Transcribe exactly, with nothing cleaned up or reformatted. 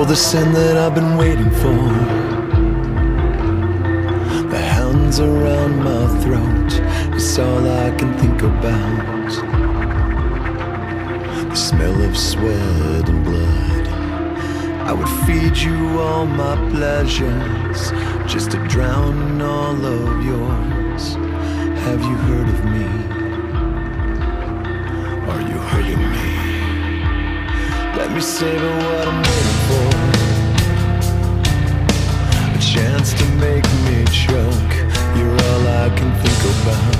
the sin that I've been waiting for. The hands around my throat, it's all I can think about. The smell of sweat and blood. I would feed you all my pleasures just to drown in all of yours. Have you heard of me? Are you hurting me? Let me savor what I'm waiting for. A chance to make me choke. You're all I can think about.